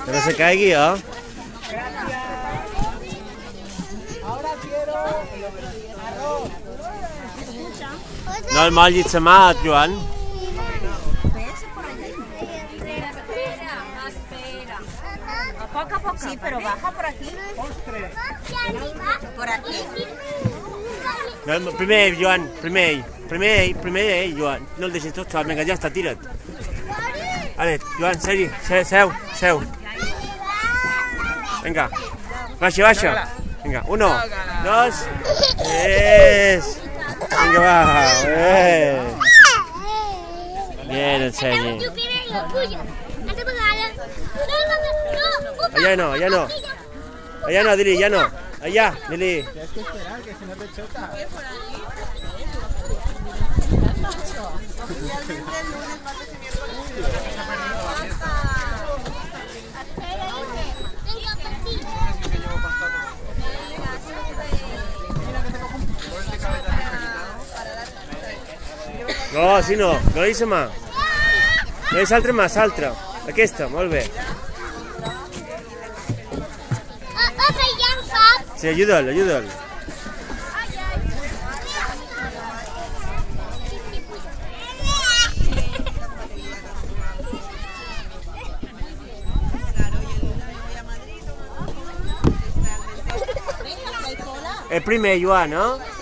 Que no se caiga, ¿eh? No el motllis la mà, Joan. Poco a poco. Sí, pero baja por aquí. Por aquí. No, primer ell, Joan, primer ell, Joan. No el deixis tot sol, vinga, ja està, tira't. Vale, Joan, seu. Vinga, baixa. Vinga, 1, 2, 3. Vinga, va, Bien, el Sergi. Allá no, Lili, ya no. Allá, Lili. Tienes que esperar, que si no te choca. No, si no deixa la mà. No deixa l'altra mà, l'altra. Aquesta, molt bé. Sí, ayúdalo. El primer, Joan, ¿no?